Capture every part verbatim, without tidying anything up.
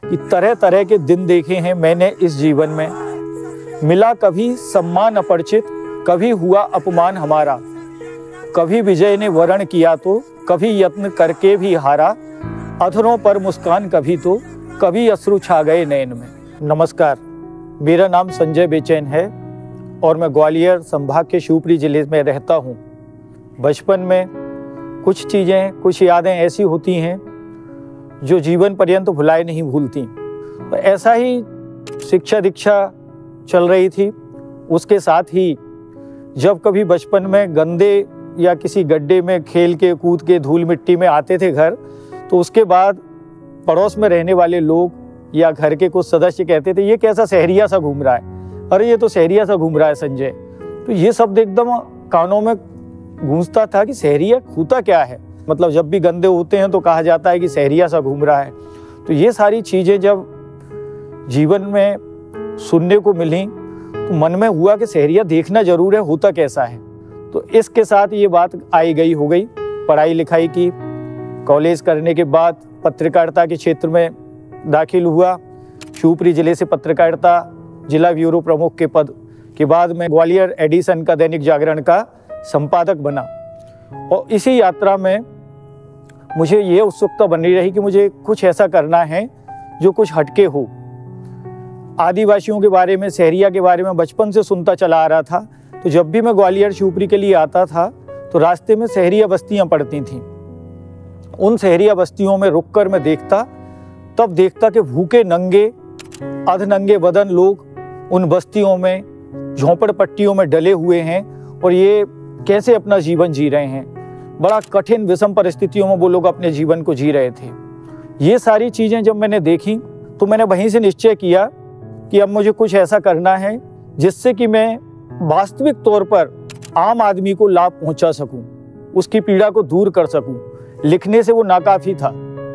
कि तरह तरह के दिन देखे हैं मैंने इस जीवन में। मिला कभी सम्मान अपरिचित, कभी हुआ अपमान हमारा। कभी विजय ने वरण किया तो कभी यत्न करके भी हारा। अधरों पर मुस्कान कभी तो कभी अश्रु छा गए नयन में। नमस्कार, मेरा नाम संजय बेचैन है और मैं ग्वालियर संभाग के शिवपुरी जिले में रहता हूँ। बचपन में कुछ चीज़ें, कुछ यादें ऐसी होती हैं जो जीवन पर्यंत भुलाए नहीं भूलती। तो ऐसा ही शिक्षा दीक्षा चल रही थी। उसके साथ ही जब कभी बचपन में गंदे या किसी गड्ढे में खेल के कूद के धूल मिट्टी में आते थे घर, तो उसके बाद पड़ोस में रहने वाले लोग या घर के कुछ सदस्य कहते थे, ये कैसा शहरिया सा घूम रहा है, अरे ये तो शहरिया सा घूम रहा है संजय। तो ये शब्द एकदम कानों में गूंजता था कि शहरिया होता क्या है। मतलब जब भी गंदे होते हैं तो कहा जाता है कि शहरिया सा घूम रहा है। तो ये सारी चीज़ें जब जीवन में सुनने को मिली तो मन में हुआ कि शहरिया देखना जरूर है, होता कैसा है। तो इसके साथ ये बात आई गई हो गई। पढ़ाई लिखाई की, कॉलेज करने के बाद पत्रकारिता के क्षेत्र में दाखिल हुआ। शिवपुरी जिले से पत्रकारिता जिला ब्यूरो प्रमुख के पद के बाद मैं ग्वालियर एडिशन का दैनिक जागरण का संपादक बना। और इसी यात्रा में मुझे ये उत्सुकता बनी रही कि मुझे कुछ ऐसा करना है जो कुछ हटके हो। आदिवासियों के बारे में, शहरिया के बारे में बचपन से सुनता चला आ रहा था। तो जब भी मैं ग्वालियर शिवपुरी के लिए आता था तो रास्ते में शहरिया बस्तियां पड़ती थीं। उन शहरिया बस्तियों में रुककर मैं देखता, तब देखता कि भूखे नंगे अधनंगे बदन लोग उन बस्तियों में झोंपड़पट्टियों में डले हुए हैं और ये कैसे अपना जीवन जी रहे हैं। बड़ा कठिन विषम परिस्थितियों में वो लोग अपने जीवन को जी रहे थे। ये सारी चीज़ें जब मैंने देखी तो मैंने वहीं से निश्चय किया कि अब मुझे कुछ ऐसा करना है जिससे कि मैं वास्तविक तौर पर आम आदमी को लाभ पहुंचा सकूं, उसकी पीड़ा को दूर कर सकूं। लिखने से वो नाकाफी था।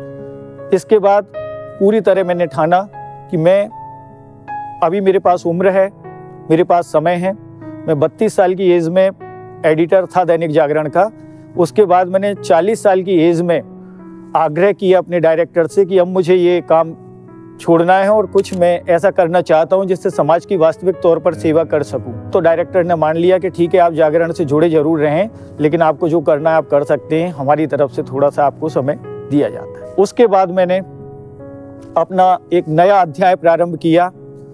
इसके बाद पूरी तरह मैंने ठाना कि मैं अभी मेरे पास उम्र है, मेरे पास समय है। मैं बत्तीस साल की एज में एडिटर था दैनिक जागरण का। उसके बाद मैंने चालीस साल की एज में आग्रह किया अपने डायरेक्टर से कि अब मुझे ये काम छोड़ना है और कुछ मैं ऐसा करना चाहता हूं जिससे समाज की वास्तविक तौर पर सेवा कर सकूं। तो डायरेक्टर ने मान लिया कि ठीक है, आप जागरण से जुड़े जरूर रहें, लेकिन आपको जो करना है आप कर सकते हैं, हमारी तरफ से थोड़ा सा आपको समय दिया जाता है। उसके बाद मैंने अपना एक नया अध्याय प्रारंभ किया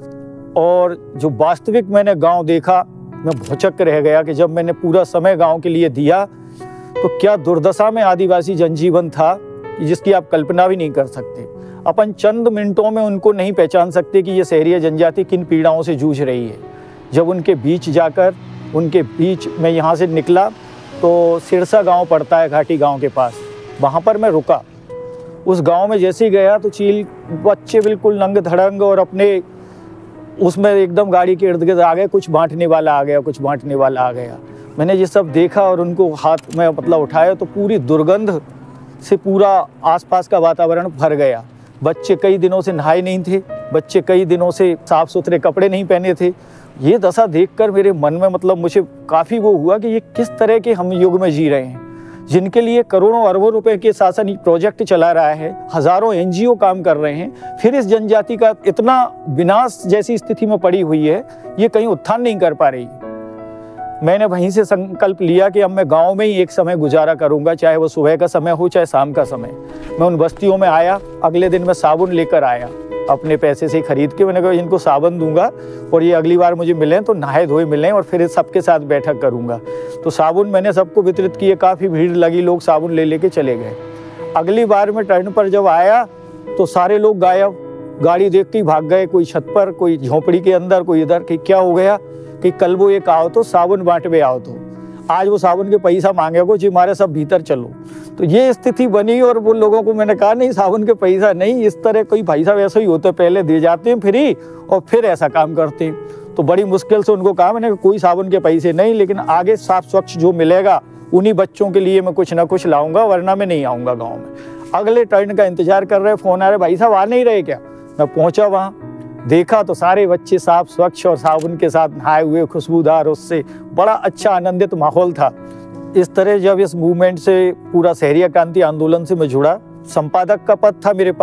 और जो वास्तविक मैंने गाँव देखा, मैं भौचक्क रह गया कि जब मैंने पूरा समय गाँव के लिए दिया तो क्या दुर्दशा में आदिवासी जनजीवन था जिसकी आप कल्पना भी नहीं कर सकते। अपन चंद मिनटों में उनको नहीं पहचान सकते कि ये शहरिया जनजाति किन पीड़ाओं से जूझ रही है। जब उनके बीच जाकर, उनके बीच में यहाँ से निकला तो सिरसा गांव पड़ता है घाटी गांव के पास, वहाँ पर मैं रुका। उस गांव में जैसे ही गया तो चील बच्चे बिल्कुल नंग धड़ंग और अपने उसमें एकदम गाड़ी के इर्द गिर्द आ गए। कुछ बांटने वाला आ गया, कुछ बांटने वाला आ गया। मैंने ये सब देखा और उनको हाथ में मतलब उठाया तो पूरी दुर्गंध से पूरा आसपास का वातावरण भर गया। बच्चे कई दिनों से नहाए नहीं थे, बच्चे कई दिनों से साफ सुथरे कपड़े नहीं पहने थे। ये दशा देखकर मेरे मन में मतलब मुझे काफ़ी वो हुआ कि ये किस तरह के हम युग में जी रहे हैं, जिनके लिए करोड़ों अरबों रुपए के शासन प्रोजेक्ट चला रहा है, हजारों एनजीओ काम कर रहे हैं, फिर इस जनजाति का इतना विनाश जैसी स्थिति में पड़ी हुई है, ये कहीं उत्थान नहीं कर पा रही। मैंने वहीं से संकल्प लिया कि अब मैं गांव में ही एक समय गुजारा करूंगा, चाहे वो सुबह का समय हो चाहे शाम का समय। मैं उन बस्तियों में आया। अगले दिन मैं साबुन लेकर आया, अपने पैसे से खरीद के। मैंने कहा इनको साबुन दूंगा और ये अगली बार मुझे मिलें तो नहाए धोए मिलें और फिर सबके साथ बैठक करूंगा। तो साबुन मैंने सबको वितरित किए, काफ़ी भीड़ लगी, लोग साबुन ले लेके चले गए। अगली बार मैं टर्न पर जब आया तो सारे लोग गायब, गाड़ी देख के भाग गए। कोई छत पर, कोई झोंपड़ी के अंदर, कोई इधर। कि क्या हो गया कि कल वो एक आओ तो साबुन बांटवे आओ तो आज वो साबुन के पैसा मांगे को जी हमारे सब भीतर चलो। तो ये स्थिति बनी और वो लोगों को मैंने कहा नहीं, साबुन के पैसा नहीं, इस तरह कोई पैसा वैसा ही होता है, पहले दे जाते हैं फ्री और फिर ऐसा काम करते हैं। तो बड़ी मुश्किल से उनको कहा मैंने, कोई साबुन के पैसे नहीं, लेकिन आगे साफ स्वच्छ जो मिलेगा उन्हीं बच्चों के लिए मैं कुछ ना कुछ लाऊंगा, वरना मैं नहीं आऊँगा गाँव में। अगले टर्न का इंतजार कर रहे, फोन आ रहे, भाई साहब आ नहीं रहे क्या। मैं पहुँचा वहाँ, देखा तो सारे बच्चे साफ स्वच्छ और साबुन के साथ नहाए हुए, खुशबूदार, उससे बड़ा अच्छा आनंदित माहौल था। इस तरह जब इस मूवमेंट से, पूरा शहरिया क्रांति आंदोलन से मैं जुड़ा, संपादक का पद था मेरे पास,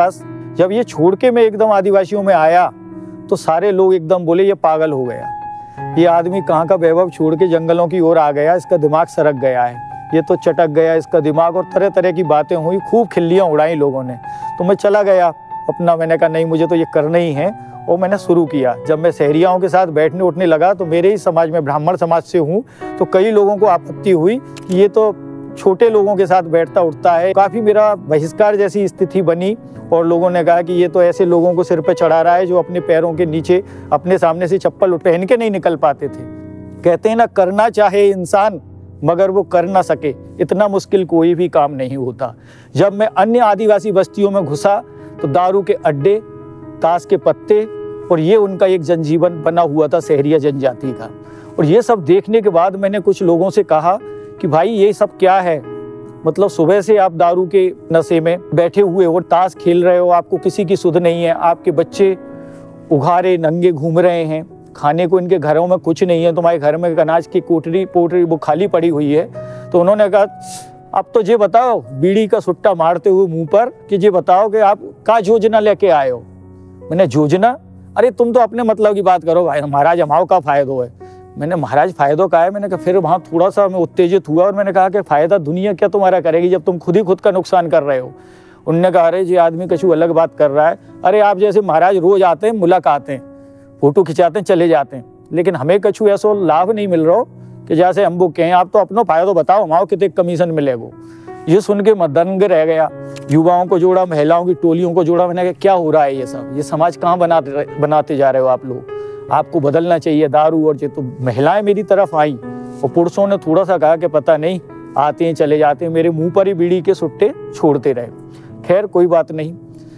जब ये छोड़ के मैं एकदम आदिवासियों में आया तो सारे लोग एकदम बोले ये पागल हो गया, ये आदमी कहाँ का वैभव छोड़ के जंगलों की ओर आ गया, इसका दिमाग सरक गया है, ये तो चटक गया इसका दिमाग। और तरह तरह की बातें हुई, खूब खिल्लियाँ उड़ाई लोगों ने। तो मैं चला गया अपना, मैंने कहा नहीं मुझे तो ये करना ही है, और मैंने शुरू किया। जब मैं शहरियाओं के साथ बैठने उठने लगा तो मेरे ही समाज में, ब्राह्मण समाज से हूँ, तो कई लोगों को आपत्ति हुई कि ये तो छोटे लोगों के साथ बैठता उठता है। काफ़ी मेरा बहिष्कार जैसी स्थिति बनी और लोगों ने कहा कि ये तो ऐसे लोगों को सिर पे चढ़ा रहा है जो अपने पैरों के नीचे अपने सामने से चप्पल पहन के नहीं निकल पाते थे। कहते हैं ना, करना चाहे इंसान मगर वो कर ना सके, इतना मुश्किल कोई भी काम नहीं होता। जब मैं अन्य आदिवासी बस्तियों में घुसा तो दारू के अड्डे, ताश के पत्ते और ये उनका एक जनजीवन बना हुआ था शहरिया जनजाति का। और ये सब देखने के बाद मैंने कुछ लोगों से कहा कि भाई ये सब क्या है, मतलब सुबह से आप दारू के नशे में बैठे हुए हो, ताश खेल रहे हो, आपको किसी की सुध नहीं है, आपके बच्चे उघारे नंगे घूम रहे हैं, खाने को इनके घरों में कुछ नहीं है, तुम्हारे घर में अनाज की कोटरी पोटरी वो खाली पड़ी हुई है। तो उन्होंने कहा अब तो ये बताओ, बीड़ी का सुट्टा मारते हुए मुंह पर, कि ये बताओ कि आप क्या योजना लेके आए हो। मैंने योजना, अरे तुम तो अपने मतलब की बात करो भाई, महाराज हमाओ का फायदो है। मैंने महाराज फायदों का है। मैंने कहा, फिर वहाँ थोड़ा सा मैं उत्तेजित हुआ और मैंने कहा कि फ़ायदा दुनिया क्या तुम्हारा करेगी जब तुम खुद ही खुद का नुकसान कर रहे हो। उनने कहा अरे ये आदमी कुछ अलग बात कर रहा है, अरे आप जैसे महाराज रोज आते हैं, मुलाकात हैं, फोटो खिंचाते हैं, चले जाते हैं, लेकिन हमें कछु ऐसा लाभ नहीं मिल रहा हो कि जैसे हम वो कहें आप तो अपना फायदा बताओ, हमाओ कितने कमीशन मिलेगा। ये सुन के मैं दंग रह गया। युवाओं को जोड़ा, महिलाओं की टोलियों को जोड़ा। मैंने कहा क्या हो रहा है ये सब, ये समाज कहाँ बनाते बनाते जा रहे हो आप लोग, आपको बदलना चाहिए दारू। और ये तो महिलाएं मेरी तरफ आई और पुरुषों ने थोड़ा सा कहा कि पता नहीं, आते हैं चले जाते हैं, मेरे मुंह पर ही बीड़ी के सुट्टे छोड़ते रहे। खैर कोई बात नहीं,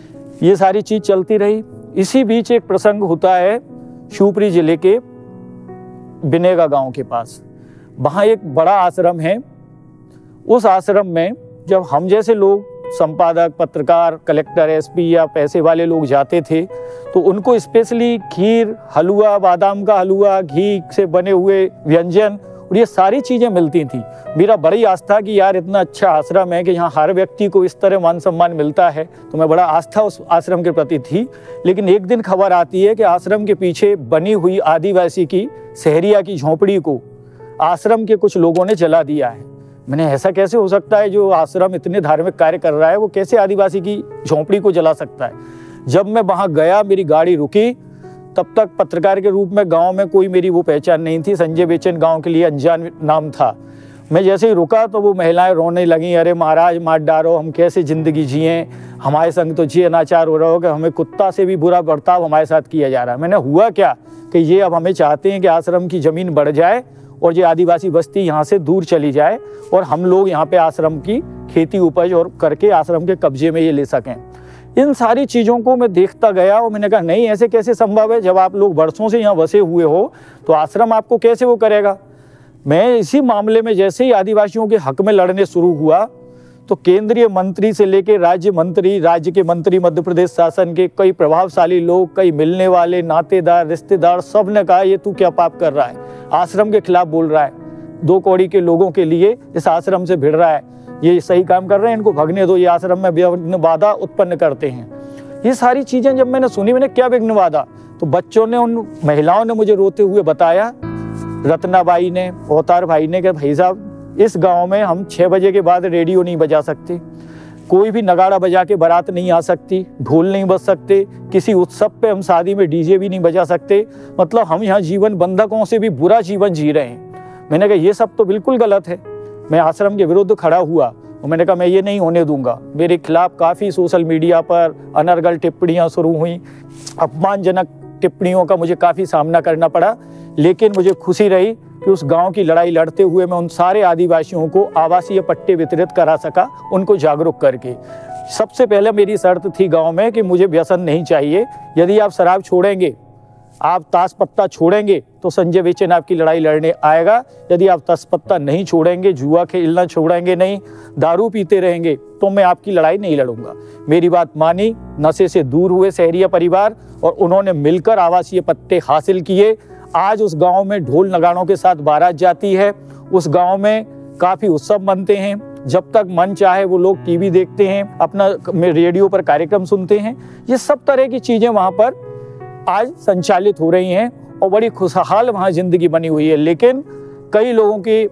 ये सारी चीज़ चलती रही। इसी बीच एक प्रसंग होता है शिवपुरी जिले के बिनेगा गांव के पास। वहाँ एक बड़ा आश्रम है। उस आश्रम में जब हम जैसे लोग, संपादक, पत्रकार, कलेक्टर, एसपी या पैसे वाले लोग जाते थे तो उनको स्पेशली खीर, हलवा, बादाम का हलवा, घी से बने हुए व्यंजन और ये सारी चीज़ें मिलती थी। मेरा बड़ी आस्था कि यार इतना अच्छा आश्रम है कि यहाँ हर व्यक्ति को इस तरह मान सम्मान मिलता है, तो मैं बड़ा आस्था उस आश्रम के प्रति थी। लेकिन एक दिन खबर आती है कि आश्रम के पीछे बनी हुई आदिवासी की शहरिया की झोंपड़ी को आश्रम के कुछ लोगों ने जला दिया है। मैंने ऐसा कैसे हो सकता है, जो आश्रम इतने धार्मिक कार्य कर रहा है वो कैसे आदिवासी की झोंपड़ी को जला सकता है। जब मैं वहाँ गया, मेरी गाड़ी रुकी, तब तक पत्रकार के रूप में गांव में कोई मेरी वो पहचान नहीं थी। संजय बेचन गांव के लिए अनजान नाम था। मैं जैसे ही रुका तो वो महिलाएं रोने लगीं, अरे महाराज मार डालो, हम कैसे ज़िंदगी जिएं, हमारे संग तो ये अनाचार हो रहा हो कि हमें कुत्ता से भी बुरा बर्ताव हमारे साथ किया जा रहा है। मैंने हुआ क्या कि ये अब हमें चाहते हैं कि आश्रम की ज़मीन बढ़ जाए और ये आदिवासी बस्ती यहाँ से दूर चली जाए और हम लोग यहाँ पे आश्रम की खेती उपज और करके आश्रम के कब्जे में ये ले सकें। इन सारी चीज़ों को मैं देखता गया और मैंने कहा नहीं, ऐसे कैसे संभव है, जब आप लोग वर्षों से यहाँ बसे हुए हो तो आश्रम आपको कैसे वो करेगा। मैं इसी मामले में जैसे ही आदिवासियों के हक में लड़ने शुरू हुआ तो केंद्रीय मंत्री से लेकर राज्य मंत्री, राज्य के मंत्री, मध्य प्रदेश शासन के कई प्रभावशाली लोग, कई मिलने वाले नातेदार, रिश्तेदार, सब ने कहा ये तू क्या पाप कर रहा है, आश्रम के खिलाफ बोल रहा है, दो कौड़ी के लोगों के लिए इस आश्रम से भिड़ रहा है, ये सही काम कर रहे हैं, इनको भगने दो, ये आश्रम में विघ्न बाधा उत्पन्न करते हैं। ये सारी चीज़ें जब मैंने सुनी, मैंने क्या विघ्न बाधा, तो बच्चों ने, उन महिलाओं ने मुझे रोते हुए बताया, रत्नाबाई ने, अवतार भाई ने, कि भाई साहब इस गांव में हम छः बजे के बाद रेडियो नहीं बजा सकते, कोई भी नगाड़ा बजा के बारात नहीं आ सकती, ढोल नहीं बज सकते, किसी उत्सव पे हम शादी में डीजे भी नहीं बजा सकते, मतलब हम यहाँ जीवन बंधकों से भी बुरा जीवन जी रहे हैं। मैंने कहा ये सब तो बिल्कुल गलत है। मैं आश्रम के विरुद्ध खड़ा हुआ और मैंने कहा मैं ये नहीं होने दूंगा। मेरे खिलाफ काफ़ी सोशल मीडिया पर अनर्गल टिप्पणियाँ शुरू हुई, अपमानजनक टिप्पणियों का मुझे काफ़ी सामना करना पड़ा, लेकिन मुझे खुशी रही कि उस गांव की लड़ाई लड़ते हुए मैं उन सारे आदिवासियों को आवासीय पट्टे वितरित करा सका, उनको जागरूक करके। सबसे पहले मेरी शर्त थी गांव में कि मुझे व्यसन नहीं चाहिए। यदि आप शराब छोड़ेंगे, आप ताश पत्ता छोड़ेंगे तो संजय बेचन आपकी लड़ाई लड़ने आएगा। यदि आप ताश पत्ता नहीं छोड़ेंगे, जुआ खेलना छोड़ेंगे नहीं, दारू पीते रहेंगे, तो मैं आपकी लड़ाई नहीं लड़ूंगा। मेरी बात मानी, नशे से दूर हुए शहरिया परिवार और उन्होंने मिलकर आवासीय पट्टे हासिल किए। आज उस गांव में ढोल नगाड़ों के साथ बारात जाती है, उस गांव में काफ़ी उत्सव मनते हैं, जब तक मन चाहे वो लोग टीवी देखते हैं, अपना रेडियो पर कार्यक्रम सुनते हैं। ये सब तरह की चीज़ें वहाँ पर आज संचालित हो रही हैं और बड़ी खुशहाल वहाँ ज़िंदगी बनी हुई है। लेकिन कई लोगों की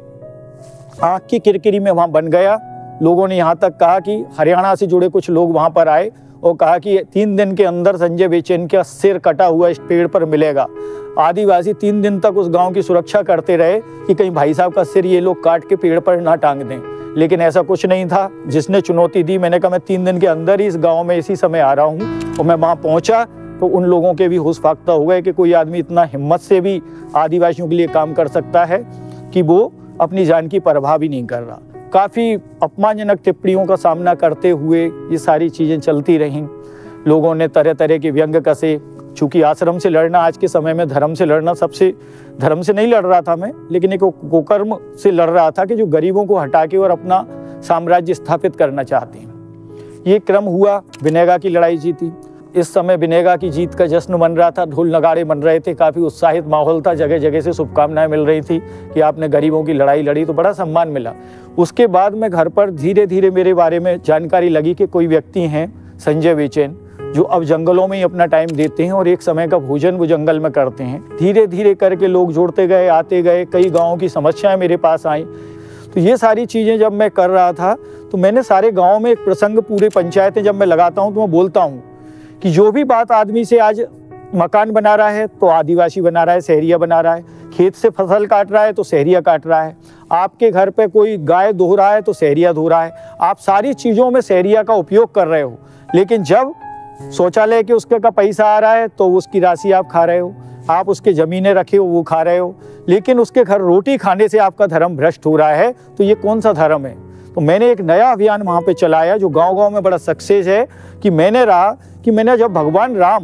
आँख की किरकिरी में वहाँ बन गया। लोगों ने यहाँ तक कहा कि हरियाणा से जुड़े कुछ लोग वहाँ पर आए और कहा कि तीन दिन के अंदर संजय बेचैन का सिर कटा हुआ इस पेड़ पर मिलेगा। आदिवासी तीन दिन तक उस गांव की सुरक्षा करते रहे कि कहीं भाई साहब का सिर ये लोग काट के पेड़ पर ना टांग दें, लेकिन ऐसा कुछ नहीं था। जिसने चुनौती दी, मैंने कहा मैं तीन दिन के अंदर ही इस गाँव में इसी समय आ रहा हूँ, और मैं वहाँ पहुँचा तो उन लोगों के भी होश फाख्ता हो गए कि कोई आदमी इतना हिम्मत से भी आदिवासियों के लिए काम कर सकता है कि वो अपनी जान की परवाह भी नहीं कर रहा। काफ़ी अपमानजनक टिप्पणियों का सामना करते हुए ये सारी चीज़ें चलती रहीं। लोगों ने तरह तरह के व्यंग कसे। चूँकि आश्रम से लड़ना आज के समय में धर्म से लड़ना, सबसे धर्म से नहीं लड़ रहा था मैं, लेकिन एक कुकर्म से लड़ रहा था कि जो गरीबों को हटा के और अपना साम्राज्य स्थापित करना चाहते हैं। ये क्रम हुआ, विनेगा की लड़ाई जीती। इस समय विनेगा की जीत का जश्न मन रहा था, ढोल नगाड़े बन रहे थे, काफ़ी उत्साहित माहौल था, जगह जगह से शुभकामनाएं मिल रही थी कि आपने गरीबों की लड़ाई लड़ी, तो बड़ा सम्मान मिला। उसके बाद में घर पर धीरे धीरे मेरे बारे में जानकारी लगी कि कोई व्यक्ति हैं संजय बेचैन, जो अब जंगलों में ही अपना टाइम देते हैं और एक समय का भोजन वो जंगल में करते हैं। धीरे धीरे करके लोग जुड़ते गए, आते गए, कई गाँवों की समस्याएँ मेरे पास आई। तो ये सारी चीज़ें जब मैं कर रहा था तो मैंने सारे गाँव में एक प्रसंग, पूरे पंचायतें जब मैं लगाता हूँ तो मैं बोलता हूँ कि जो भी बात आदमी से आज मकान बना रहा है तो आदिवासी बना रहा है, शहरिया बना रहा है, खेत से फसल काट रहा है तो शहरिया काट रहा है, आपके घर पे कोई गाय धो रहा है तो शहरिया धो रहा है। आप सारी चीज़ों में शहरिया का उपयोग कर रहे हो, लेकिन जब शौचालय के उसके का पैसा आ रहा है तो उसकी राशि आप खा रहे हो, आप उसके ज़मीनें रखे हो वो खा रहे हो, लेकिन उसके घर रोटी खाने से आपका धर्म भ्रष्ट हो रहा है। तो ये कौन सा धर्म है? तो मैंने एक नया अभियान वहाँ पे चलाया जो गांव-गांव में बड़ा सक्सेस है कि मैंने रहा कि मैंने जब भगवान राम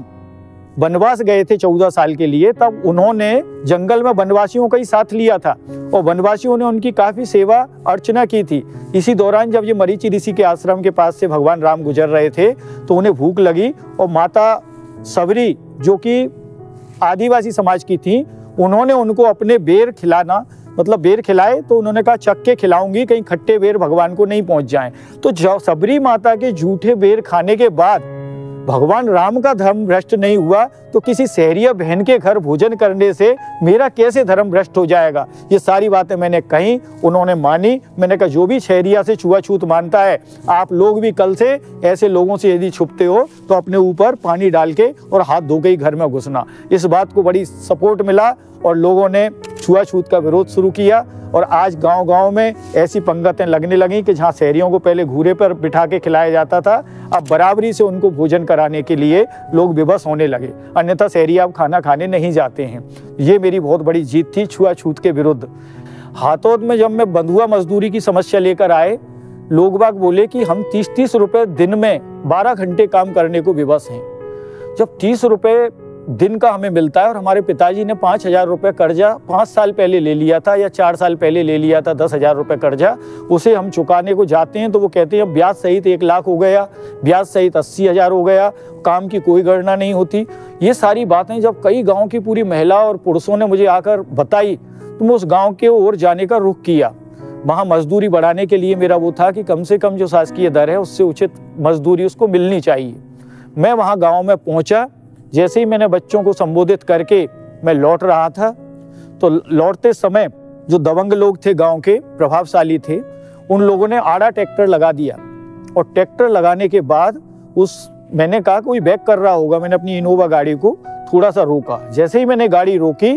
वनवास गए थे चौदह साल के लिए, तब उन्होंने जंगल में वनवासियों का ही साथ लिया था और वनवासियों ने उनकी काफ़ी सेवा अर्चना की थी। इसी दौरान जब ये मरीचि ऋषि के आश्रम के पास से भगवान राम गुजर रहे थे तो उन्हें भूख लगी और माता सबरी जो कि आदिवासी समाज की थी, उन्होंने उनको अपने बेर खिलाना, मतलब बेर खिलाए तो उन्होंने कहा चक्के खिलाऊंगी, कहीं खट्टे बेर भगवान को नहीं पहुंच जाएं। तो जब सबरी माता के झूठे बेर खाने के बाद भगवान राम का धर्म भ्रष्ट नहीं हुआ तो किसी शहरिया बहन के घर भोजन करने से मेरा कैसे धर्म भ्रष्ट हो जाएगा? ये सारी बातें मैंने कही, उन्होंने मानी। मैंने कहा जो भी शहरिया से छुआछूत मानता है, आप लोग भी कल से ऐसे लोगों से यदि छुपते हो तो अपने ऊपर पानी डाल के और हाथ धो के ही घर में घुसना। इस बात को बड़ी सपोर्ट मिला और लोगों ने छुआछूत का विरोध शुरू किया और आज गांव-गांव में ऐसी पंगतें लगने लगीं कि जहां शहरियों को पहले घूरे पर बिठा के खिलाया जाता था, अब बराबरी से उनको भोजन कराने के लिए लोग विवश होने लगे, अन्यथा शहरी अब खाना खाने नहीं जाते हैं। ये मेरी बहुत बड़ी जीत थी छुआछूत के विरुद्ध। हाथोद में जब मैं बंधुआ मजदूरी की समस्या लेकर आए, लोग बाग बोले कि हम तीस तीस रुपये दिन में बारह घंटे काम करने को विवश हैं। जब तीस रुपये दिन का हमें मिलता है और हमारे पिताजी ने पाँच हजार रुपये कर्जा पाँच साल पहले ले लिया था या चार साल पहले ले लिया था, दस हजार रुपये कर्जा, उसे हम चुकाने को जाते हैं तो वो कहते हैं ब्याज सहित एक लाख हो गया, ब्याज सहित अस्सी हजार हो गया, काम की कोई गणना नहीं होती। ये सारी बातें जब कई गाँव की पूरी महिला और पुरुषों ने मुझे आकर बताई तो मैं उस गाँव के ओर जाने का रुख किया। वहाँ मजदूरी बढ़ाने के लिए मेरा वो था कि कम से कम जो शासकीय दर है उससे उचित मजदूरी उसको मिलनी चाहिए। मैं वहाँ गाँव में पहुँचा, जैसे ही मैंने बच्चों को संबोधित करके मैं लौट रहा था तो लौटते समय जो दबंग लोग थे गांव के, प्रभावशाली थे, उन लोगों ने आड़ा ट्रैक्टर लगा दिया और ट्रैक्टर लगाने के बाद उस मैंने कहा कोई बैक कर रहा होगा, मैंने अपनी इनोवा गाड़ी को थोड़ा सा रोका। जैसे ही मैंने गाड़ी रोकी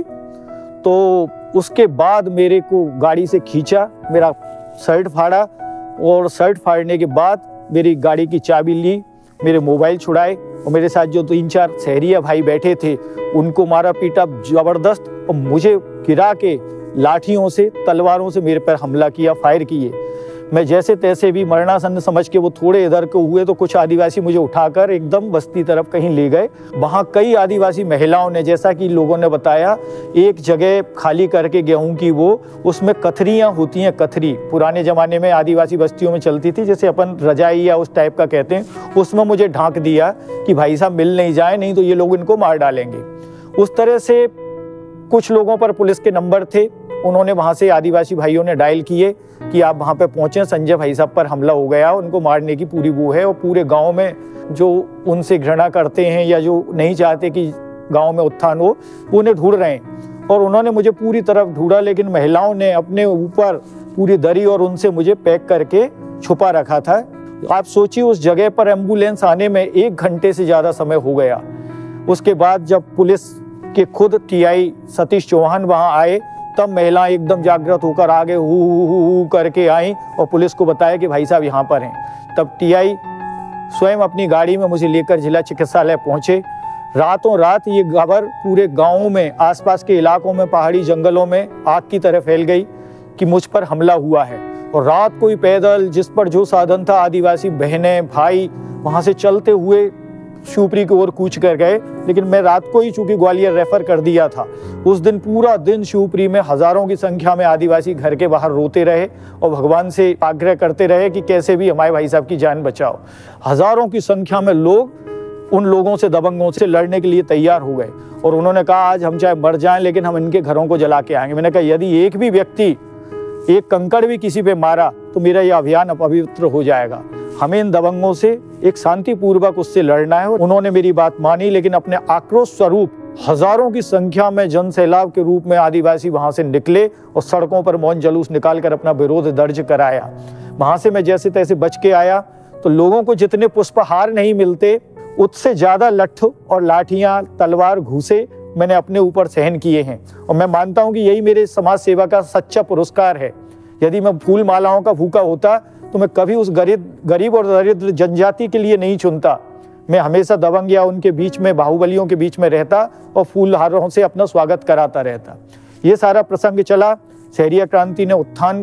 तो उसके बाद मेरे को गाड़ी से खींचा, मेरा शर्ट फाड़ा और शर्ट फाड़ने के बाद मेरी गाड़ी की चाबी ली, मेरे मोबाइल छुड़ाए और मेरे साथ जो तीन चार शहरिया भाई बैठे थे उनको मारा पीटा जबरदस्त और मुझे गिरा के लाठियों से, तलवारों से मेरे पर हमला किया, फायर किए। मैं जैसे तैसे भी मरणासन समझ के वो थोड़े इधर को हुए तो कुछ आदिवासी मुझे उठाकर एकदम बस्ती तरफ कहीं ले गए। वहाँ कई आदिवासी महिलाओं ने, जैसा कि लोगों ने बताया, एक जगह खाली करके गेहूं की वो उसमें कथरियाँ होती हैं, कथरी पुराने ज़माने में आदिवासी बस्तियों में चलती थी, जैसे अपन रजाई या उस टाइप का कहते हैं, उसमें मुझे ढांक दिया कि भाई साहब मिल नहीं जाए, नहीं तो ये लोग इनको मार डालेंगे। उस तरह से कुछ लोगों पर पुलिस के नंबर थे, उन्होंने वहाँ से आदिवासी भाइयों ने डायल किए कि आप वहाँ पे पहुँचें, संजय भाई साहब पर हमला हो गया, उनको मारने की पूरी वो है। और पूरे गाँव में जो उनसे घृणा करते हैं या जो नहीं चाहते कि गाँव में उत्थान हो, वो उन्हें ढूंढ रहे हैं। और उन्होंने मुझे पूरी तरफ ढूंढा, लेकिन महिलाओं ने अपने ऊपर पूरी दरी और उनसे मुझे पैक करके छुपा रखा था। आप सोचिए, उस जगह पर एम्बुलेंस आने में एक घंटे से ज़्यादा समय हो गया। उसके बाद जब पुलिस के खुद टीआई सतीश चौहान वहाँ आए, तब महिलाएं एकदम जागृत होकर आगे हु हु हु हु करके आई और पुलिस को बताया कि भाई साहब यहाँ पर हैं। तब टीआई स्वयं अपनी गाड़ी में मुझे लेकर जिला चिकित्सालय पहुँचे। रातों रात ये खबर पूरे गाँव में, आसपास के इलाकों में, पहाड़ी जंगलों में आग की तरह फैल गई कि मुझ पर हमला हुआ है। और रात को ही पैदल, जिस पर जो साधन था, आदिवासी बहनें भाई वहाँ से चलते हुए शिवपुरी की ओर कूच कर गए। लेकिन मैं रात को ही चूंकि ग्वालियर रेफर कर दिया था, उस दिन पूरा दिन शिवपुरी में हजारों की संख्या में आदिवासी घर के बाहर रोते रहे और भगवान से आग्रह करते रहे कि कैसे भी हमारे भाई साहब की जान बचाओ। हजारों की संख्या में लोग उन लोगों से, दबंगों से लड़ने के लिए तैयार हो गए और उन्होंने कहा आज हम चाहे मर जाएं लेकिन हम इनके घरों को जला के आएंगे। मैंने कहा यदि एक भी व्यक्ति, एक कंकड़ भी किसी पे मारा तो मेरा यह अभियान अपवित्र हो जाएगा। हमें इन दबंगों से एक शांतिपूर्वक उससे लड़ना है। उन्होंने मेरी बात मानी, लेकिन अपने आक्रोश स्वरूप हजारों की संख्या में जन सैलाब के रूप में आदिवासी वहां से निकले और सड़कों पर मौन जुलूस निकालकर अपना विरोध दर्ज कराया। वहां से मैं जैसे तैसे बच के आया तो लोगों को जितने पुष्पहार नहीं मिलते, उससे ज्यादा लठ और लाठियां, तलवार, घूसे मैंने अपने ऊपर सहन किए हैं। और मैं मानता हूं कि यही मेरे समाज सेवा का सच्चा पुरस्कार है। यदि मैं फूल मालाओं का भूखा होता तो मैं कभी उस गरीब गरीब और दरिद्र जनजाति के लिए नहीं चुनता। मैं हमेशा दबंग या उनके बीच में, बाहुबलियों के बीच में रहता और फूल हारों से अपना स्वागत कराता रहता। ये सारा प्रसंग चला। शहरिया क्रांति ने उत्थान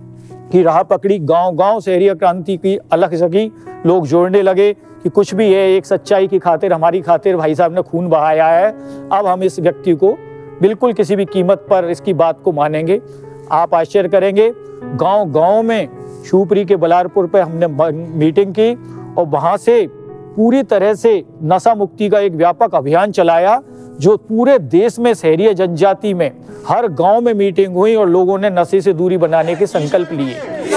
की राह पकड़ी, गांव गांव शहरिया क्रांति की अलग जगी, लोग जोड़ने लगे कि कुछ भी है, एक सच्चाई की खातिर, हमारी खातिर भाई साहब ने खून बहाया है। अब हम इस व्यक्ति को बिल्कुल किसी भी कीमत पर इसकी बात को मानेंगे। आप आश्चर्य करेंगे, गांव गांव में शिवपुरी के बलारपुर पे हमने मीटिंग की और वहां से पूरी तरह से नशा मुक्ति का एक व्यापक अभियान चलाया, जो पूरे देश में शहरी जनजाति में हर गांव में मीटिंग हुई और लोगों ने नशे से दूरी बनाने के संकल्प लिए।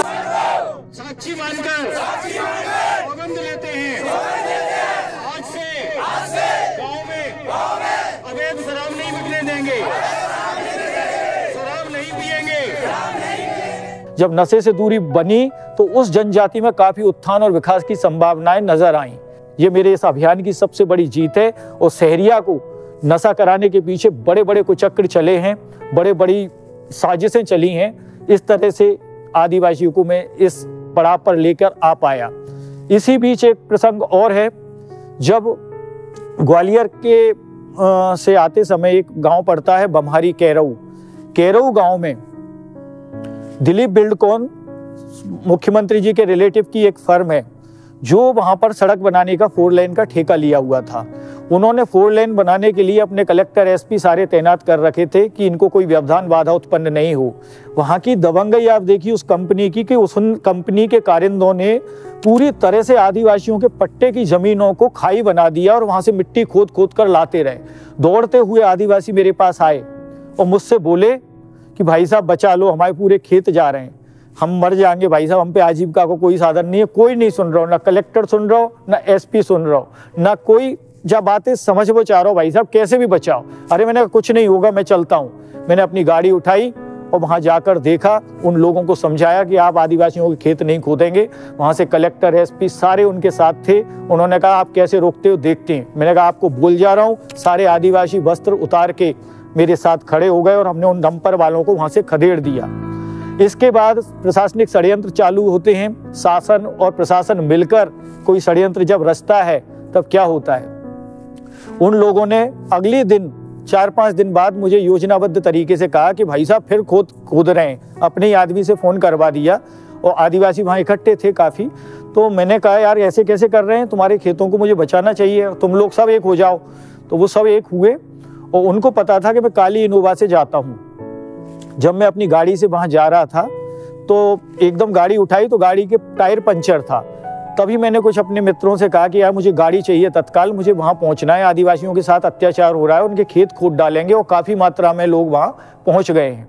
साक्षी मानकर सौगंध लेते हैं, आज से गांव में अवैध शराब नहीं बिकने देंगे, शराब नहीं पिएंगे। जब नशे से दूरी बनी तो उस जनजाति में काफी उत्थान और विकास की संभावनाएं नजर आईं। ये मेरे इस अभियान की सबसे बड़ी जीत है। और शहरिया को नशा कराने के पीछे बड़े बड़े कुचक्र चले हैं, बड़े बड़ी साजिशें चली हैं। इस तरह से आदिवासियों को मैं इस पड़ाव पर लेकर आ पाया। इसी बीच एक प्रसंग और है, जब ग्वालियर के आ, से आते समय एक गांव पड़ता है बम्हारी कैरऊ। कैरऊ गांव में दिलीप बिल्डकॉन मुख्यमंत्री जी के रिलेटिव की एक फर्म है, जो वहां पर सड़क बनाने का फोर लेन का ठेका लिया हुआ था। उन्होंने फोर लेन बनाने के लिए अपने कलेक्टर, एसपी सारे तैनात कर रखे थे कि इनको कोई व्यवधान बाधा उत्पन्न नहीं हो। वहां की दबंगई आप देखिए उस कंपनी की कि उस कंपनी के कारिंदों ने पूरी तरह से आदिवासियों के पट्टे की जमीनों को खाई बना दिया और वहां से मिट्टी खोद खोद कर लाते रहे। दौड़ते हुए आदिवासी मेरे पास आए और मुझसे बोले कि भाई साहब बचा लो, हमारे पूरे खेत जा रहे हैं, हम मर जाएंगे भाई साहब, हम पे आजीविका को कोई साधन नहीं है। कोई नहीं सुन रहा हो, ना कलेक्टर सुन रहा हो, ना एसपी सुन रहा हो, ना कोई जब बातें समझ वो चाह रहा हो, भाई साहब कैसे भी बचाओ। अरे मैंने कुछ नहीं होगा, मैं चलता हूँ। मैंने अपनी गाड़ी उठाई और वहाँ जाकर देखा, उन लोगों को समझाया कि आप आदिवासियों के खेत नहीं खोदेंगे। वहाँ से कलेक्टर, एसपी सारे उनके साथ थे। उन्होंने कहा आप कैसे रोकते हो देखते हैं। मैंने कहा आपको बोल जा रहा हूँ। सारे आदिवासी वस्त्र उतार के मेरे साथ खड़े हो गए और हमने उन डंपर वालों को वहाँ से खदेड़ दिया। इसके बाद प्रशासनिक षड्यंत्र चालू होते हैं। शासन और प्रशासन मिलकर कोई षड्यंत्र जब रचता है तब क्या होता है, उन लोगों ने अगले दिन चार पांच दिन बाद मुझे योजनाबद्ध तरीके से कहा कि भाई साहब फिर खोद खोद रहे हैं। अपने ही आदमी से फोन करवा दिया और आदिवासी वहाँ इकट्ठे थे काफ़ी। तो मैंने कहा यार ऐसे कैसे कर रहे हैं, तुम्हारे खेतों को मुझे बचाना चाहिए, तुम लोग सब एक हो जाओ। तो वो सब एक हुए और उनको पता था कि मैं काली इनोवा से जाता हूँ। जब मैं अपनी गाड़ी से वहाँ जा रहा था तो एकदम गाड़ी उठाई तो गाड़ी के टायर पंचर था। तभी मैंने कुछ अपने मित्रों से कहा कि यार मुझे गाड़ी चाहिए तत्काल, मुझे वहाँ पहुँचना है, आदिवासियों के साथ अत्याचार हो रहा है, उनके खेत खोद डालेंगे। और काफ़ी मात्रा में लोग वहाँ पहुँच गए हैं।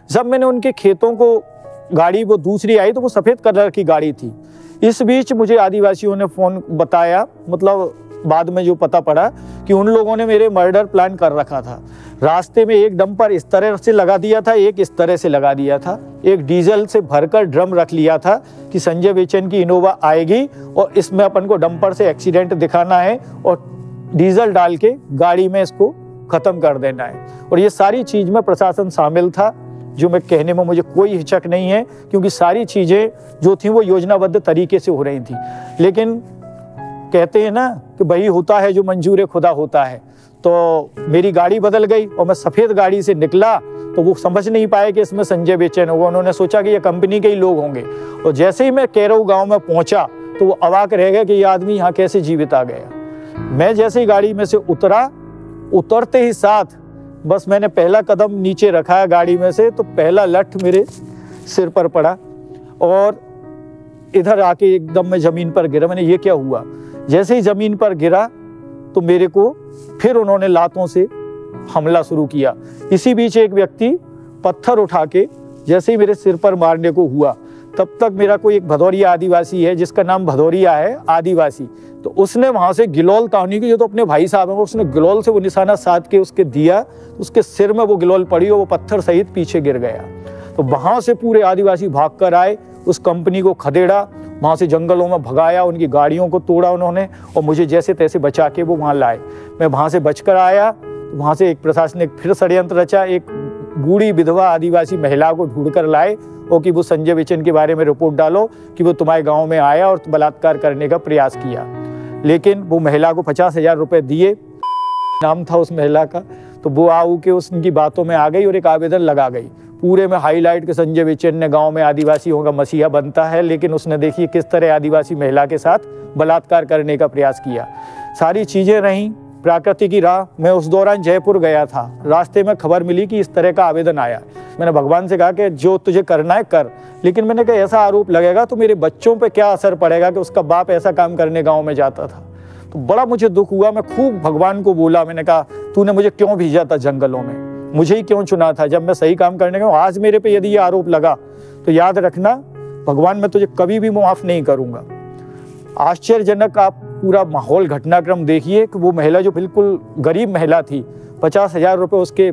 जब मैंने उनके खेतों को गाड़ी वो दूसरी आई तो वो सफ़ेद कलर की गाड़ी थी। इस बीच मुझे आदिवासियों ने फ़ोन बताया, मतलब बाद में जो पता पड़ा कि उन लोगों ने मेरे मर्डर प्लान कर रखा था। रास्ते में एक डंपर इस तरह से लगा दिया था, एक इस तरह से लगा दिया था, एक डीजल से भरकर ड्रम रख लिया था कि संजय बेचन की इनोवा आएगी और इसमें अपन को डंपर से एक्सीडेंट दिखाना है और डीजल डाल के गाड़ी में इसको ख़त्म कर देना है। और ये सारी चीज़ में प्रशासन शामिल था, जो मैं कहने में मुझे कोई हिचक नहीं है, क्योंकि सारी चीज़ें जो थी वो योजनाबद्ध तरीके से हो रही थी। लेकिन कहते हैं ना कि वही होता है जो मंजूर खुदा होता है। तो मेरी गाड़ी बदल गई और मैं सफ़ेद गाड़ी से निकला तो वो समझ नहीं पाए कि इसमें संजय बेचन होगा। उन्होंने सोचा कि ये कंपनी के ही लोग होंगे। और जैसे ही मैं कैरऊ गांव में पहुंचा तो वो अवाक रह गया कि ये आदमी यहाँ कैसे जीवित आ गया। मैं जैसे ही गाड़ी में से उतरा, उतरते ही साथ बस मैंने पहला कदम नीचे रखा है गाड़ी में से तो पहला लठ मेरे सिर पर पड़ा और इधर आके एकदम मैं ज़मीन पर गिरा। मैंने ये क्या हुआ? जैसे ही ज़मीन पर गिरा तो मेरे को फिर उन्होंने लातों से हमला शुरू किया। इसी बीच एक व्यक्ति पत्थर उठा के जैसे ही मेरे सिर पर मारने को हुआ, तब तक मेरा कोई एक भदौरिया आदिवासी है जिसका नाम भदौरिया है आदिवासी, तो उसने वहाँ से गिलोल तानी की, जो तो अपने भाई साहब हैं, उसने गिलोल से वो निशाना साध के उसके दिया, तो उसके सिर में वो गिलोल पड़ी और वो पत्थर सहित पीछे गिर गया। तो वहाँ से पूरे आदिवासी भाग कर आए, उस कंपनी को खदेड़ा, वहाँ से जंगलों में भगाया, उनकी गाड़ियों को तोड़ा उन्होंने और मुझे जैसे तैसे बचा के वो वहाँ लाए। मैं वहाँ से बचकर आया तो वहाँ से एक प्रशासनिक फिर षड्यंत्र रचा, एक बूढ़ी विधवा आदिवासी महिला को ढूंढ कर लाए और कि वो संजय बेचन के बारे में रिपोर्ट डालो कि वो तुम्हारे गांव में आया और बलात्कार करने का प्रयास किया। लेकिन वो महिला को पचास हजार रुपये दिए, नाम था उस महिला का, तो वो आऊ के उनकी बातों में आ गई और एक आवेदन लगा गई पूरे में हाईलाइट के संजय बेचन ने गांव में आदिवासियों का मसीहा बनता है, लेकिन उसने देखिए किस तरह आदिवासी महिला के साथ बलात्कार करने का प्रयास किया। सारी चीज़ें रहीं प्रकृति की राह। मैं उस दौरान जयपुर गया था, रास्ते में खबर मिली कि इस तरह का आवेदन आया। मैंने भगवान से कहा कि जो तुझे करना है कर, लेकिन मैंने कहा ऐसा आरोप लगेगा तो मेरे बच्चों पे क्या असर पड़ेगा कि उसका बाप ऐसा काम करने गांव में जाता था। तो बड़ा मुझे दुख हुआ। मैं खूब भगवान को बोला, मैंने कहा तूने मुझे क्यों भेजा था जंगलों में, मुझे ही क्यों चुना था जब मैं सही काम करने गया। आज मेरे पे यदि ये आरोप लगा तो याद रखना भगवान, मैं तुझे कभी भी माफ़ नहीं करूँगा। आश्चर्यजनक आप पूरा माहौल घटनाक्रम देखिए कि वो महिला जो बिल्कुल गरीब महिला थी, पचास हजार रुपये उसके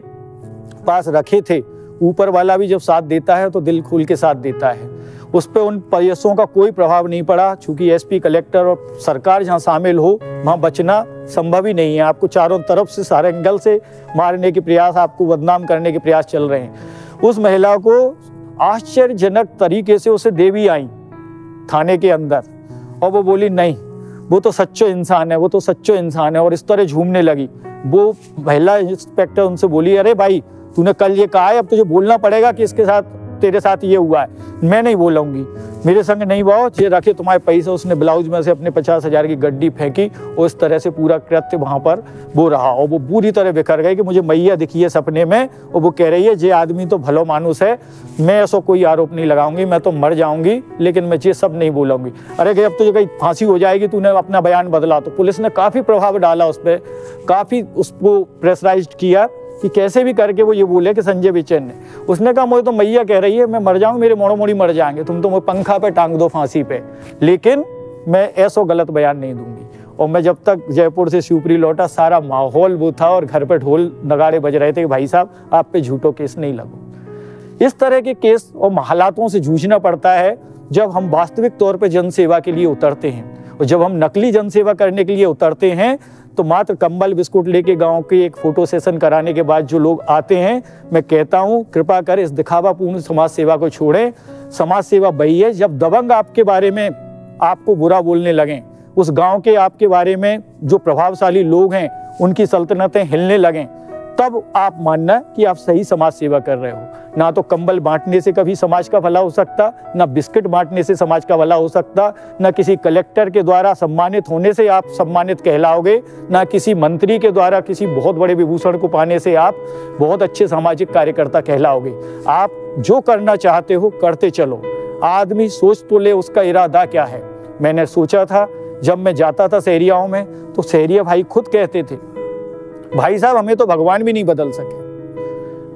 पास रखे थे। ऊपर वाला भी जब साथ देता है तो दिल खोल के साथ देता है। उस पर उन प्रयासों का कोई प्रभाव नहीं पड़ा, चूँकि एसपी, कलेक्टर और सरकार जहाँ शामिल हो वहाँ बचना संभव ही नहीं है। आपको चारों तरफ से सारे एंगल से मारने के प्रयास, आपको बदनाम करने के प्रयास चल रहे हैं। उस महिला को आश्चर्यजनक तरीके से उसे देवी आई थाने के अंदर और वो बोली नहीं, वो तो सच्चो इंसान है, वो तो सच्चो इंसान है, और इस तरह झूमने लगी। वो महिला इंस्पेक्टर उनसे बोली, अरे भाई तूने कल ये कहा है, अब तुझे बोलना पड़ेगा कि इसके साथ तेरे साथ ये हुआ है। मैं नहीं बोलूँगी, मेरे संग नहीं बाओ, ये रखे तुम्हारे पैसे। उसने ब्लाउज में से अपने पचास हजार की गड्डी फेंकी और इस तरह से पूरा कृत्य वहाँ पर वो रहा और वो बुरी तरह बिखर गई कि मुझे मैया दिखी है सपने में और वो कह रही है ये आदमी तो भलो मानुस है, मैं ऐसा कोई आरोप नहीं लगाऊंगी, मैं तो मर जाऊंगी, लेकिन मैं ये सब नहीं बोलूँगी। अरे कि अब तुझे कहीं फांसी हो जाएगी, तूने अपना बयान बदला। तो पुलिस ने काफ़ी प्रभाव डाला उस पर, काफ़ी उसको प्रेशराइज्ड किया कि कैसे भी करके वो ये बोले कि संजय बेचन ने। उसने कहा मुझे तो मैया कह रही है, मैं मर जाऊँ, मेरे मोड़ो मोड़ी मर जाएंगे, तुम तो मुझे पंखा पे टांग दो फांसी पे, लेकिन मैं ऐसा गलत बयान नहीं दूंगी। और मैं जब तक जयपुर से शिवपुरी लौटा, सारा माहौल वो था और घर पे ढोल नगाड़े बज रहे थे कि भाई साहब आप पे झूठो केस नहीं लगो। इस तरह के केस और हालातों से जूझना पड़ता है जब हम वास्तविक तौर पर जनसेवा के लिए उतरते हैं। और जब हम नकली जनसेवा करने के लिए उतरते हैं तो मात्र कंबल बिस्कुट लेके गांव के एक फोटो सेशन कराने के बाद जो लोग आते हैं, मैं कहता हूं कृपा कर इस दिखावापूर्ण समाज सेवा को छोड़ें। समाज सेवा वही है जब दबंग आपके बारे में आपको बुरा बोलने लगें, उस गांव के आपके बारे में जो प्रभावशाली लोग हैं उनकी सल्तनतें हिलने लगें, तब आप मानना कि आप सही समाज सेवा कर रहे हो। ना तो कंबल बांटने से कभी समाज का भला हो सकता, ना बिस्किट बांटने से समाज का भला हो सकता, ना किसी कलेक्टर के द्वारा सम्मानित होने से आप सम्मानित कहलाओगे, ना किसी मंत्री के द्वारा किसी बहुत बड़े विभूषण को पाने से आप बहुत अच्छे सामाजिक कार्यकर्ता कहलाओगे। आप जो करना चाहते हो करते चलो, आदमी सोच तो ले उसका इरादा क्या है। मैंने सोचा था जब मैं जाता था शहरियाओं में तो शहरिया भाई खुद कहते थे, भाई साहब हमें तो भगवान भी नहीं बदल सके,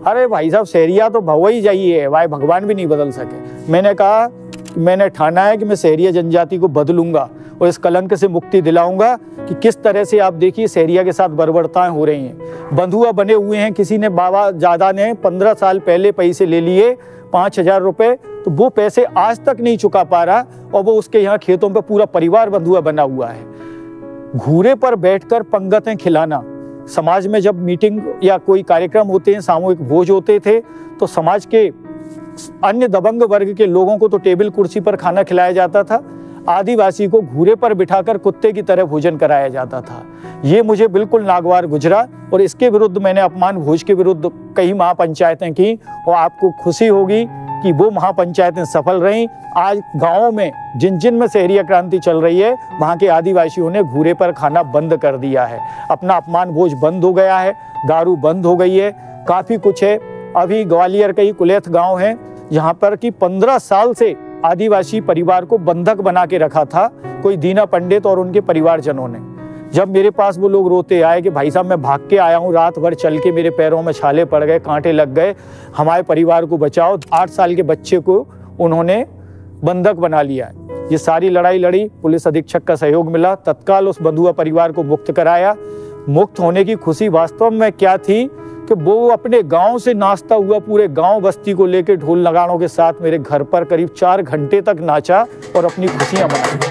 अरे भाई साहब, शहरिया तो भवा ही जाइए भाई, भगवान भी नहीं बदल सके। मैंने कहा, मैंने ठाना है कि मैं शहरिया जनजाति को बदलूंगा और इस कलंक से मुक्ति दिलाऊंगा कि किस तरह से आप देखिए शहरिया के साथ बर्बरताएं हो रही हैं। बंधुआ बने हुए हैं, किसी ने बाबा जादा ने पंद्रह साल पहले पैसे ले लिए पाँच हजार रुपये, तो वो पैसे आज तक नहीं चुका पा रहा और वो उसके यहाँ खेतों पे पूरा परिवार बंधुआ बना हुआ है। घूरे पर बैठकर पंगतें खिलाना, समाज में जब मीटिंग या कोई कार्यक्रम होते हैं, सामूहिक भोज होते थे, तो समाज के अन्य दबंग वर्ग के लोगों को तो टेबल कुर्सी पर खाना खिलाया जाता था, आदिवासी को घूरे पर बिठाकर कुत्ते की तरह भोजन कराया जाता था। ये मुझे बिल्कुल नागवार गुजरा और इसके विरुद्ध मैंने अपमान भोज के विरुद्ध कई महापंचायतें की और आपको खुशी होगी कि वो महापंचायतें सफल रहीं। आज गाँव में जिन जिन में शहरिया क्रांति चल रही है, वहाँ के आदिवासियों ने घूरे पर खाना बंद कर दिया है, अपना अपमान भोज बंद हो गया है, दारू बंद हो गई है, काफ़ी कुछ है। अभी ग्वालियर का ही कुलेथ गाँव है, जहाँ पर कि पंद्रह साल से आदिवासी परिवार को बंधक बना के रखा था कोई दीना पंडित और उनके परिवारजनों ने। जब मेरे पास वो लोग रोते आए कि भाई साहब मैं भाग के आया हूँ, रात भर चल के मेरे पैरों में छाले पड़ गए, कांटे लग गए, हमारे परिवार को बचाओ। आठ साल के बच्चे को उन्होंने बंधक बना लिया है। ये सारी लड़ाई लड़ी, पुलिस अधीक्षक का सहयोग मिला, तत्काल उस बंधुआ परिवार को मुक्त कराया। मुक्त होने की खुशी वास्तव में क्या थी कि वो अपने गांव से नाचता हुआ पूरे गांव बस्ती को लेकर ढोल नगाड़ों के साथ मेरे घर पर करीब चार घंटे तक नाचा और अपनी खुशियां मनाई।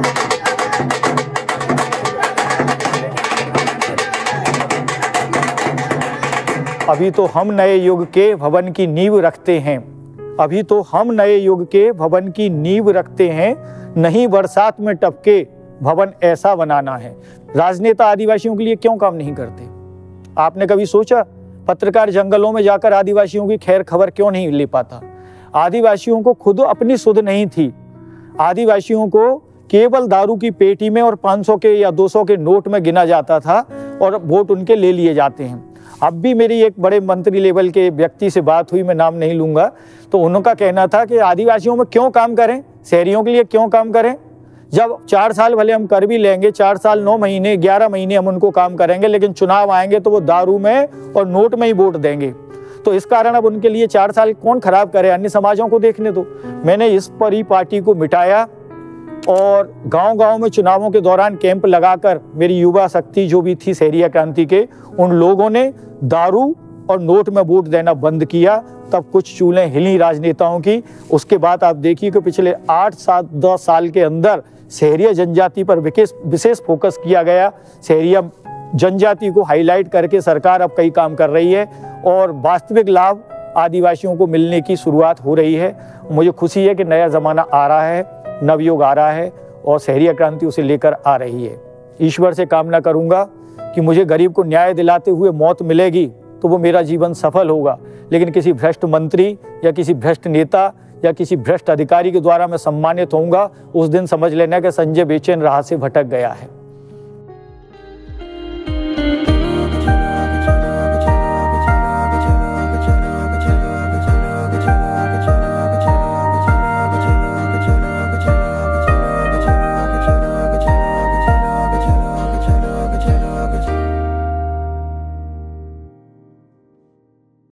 अभी तो हम नए युग के भवन की नींव रखते हैं, अभी तो हम नए युग के भवन की नींव रखते हैं, नहीं बरसात में टपके भवन ऐसा बनाना है। राजनेता आदिवासियों के लिए क्यों काम नहीं करते? आपने कभी सोचा? पत्रकार जंगलों में जाकर आदिवासियों की खैर खबर क्यों नहीं ले पाता? आदिवासियों को खुद अपनी सुध नहीं थी। आदिवासियों को केवल दारू की पेटी में और पाँच सौ के या दो सौ के नोट में गिना जाता था और वोट उनके ले लिए जाते हैं। अब भी मेरी एक बड़े मंत्री लेवल के व्यक्ति से बात हुई, मैं नाम नहीं लूंगा, तो उनका कहना था कि आदिवासियों में क्यों काम करें, शहरियों के लिए क्यों काम करें? जब चार साल भले हम कर भी लेंगे, चार साल नौ महीने ग्यारह महीने हम उनको काम करेंगे, लेकिन चुनाव आएंगे तो वो दारू में और नोट में ही वोट देंगे। तो इस कारण अब उनके लिए चार साल कौन खराब करे, अन्य समाजों को देखने दो। मैंने इस पर ही पार्टी को मिटाया और गांव-गांव में चुनावों के दौरान कैंप लगाकर मेरी युवा शक्ति जो भी थी शहरिया क्रांति के, उन लोगों ने दारू और नोट में वोट देना बंद किया। तब कुछ चूलें हिली राजनेताओं की। उसके बाद आप देखिए कि पिछले आठ सात दस साल के अंदर शहरिया जनजाति पर विशेष फोकस किया गया। शहरिया जनजाति को हाईलाइट करके सरकार अब कई काम कर रही है और वास्तविक लाभ आदिवासियों को मिलने की शुरुआत हो रही है। मुझे खुशी है कि नया ज़माना आ रहा है, नवयुग आ रहा है और शहरिया क्रांति उसे लेकर आ रही है। ईश्वर से कामना करूंगा कि मुझे गरीब को न्याय दिलाते हुए मौत मिलेगी तो वो मेरा जीवन सफल होगा, लेकिन किसी भ्रष्ट मंत्री या किसी भ्रष्ट नेता या किसी भ्रष्ट अधिकारी के द्वारा मैं सम्मानित होऊंगा, उस दिन समझ लेना कि संजय बेचैन राह से भटक गया है।